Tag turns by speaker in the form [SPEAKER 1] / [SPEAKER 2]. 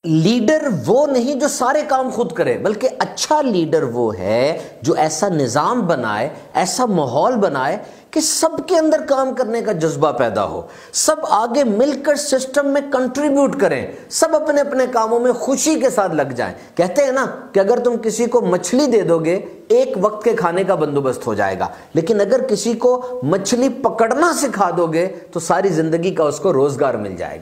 [SPEAKER 1] Leader वो नहीं जो सारे काम खुद करे, बल्कि अच्छा लीडर वो है जो ऐसा निज़ाम बनाए, ऐसा माहौल बनाए कि सबके अंदर काम करने का जज्बा पैदा हो, सब आगे मिलकर सिस्टम में कंट्रीब्यूट करें, सब अपने अपने कामों में खुशी के साथ लग जाएं। कहते हैं ना कि अगर तुम किसी को मछली दे दोगे एक वक्त के खाने का बंदोबस्त हो जाएगा, लेकिन अगर किसी को मछली पकड़ना सिखा दोगे तो सारी जिंदगी का उसको रोजगार मिल जाएगा।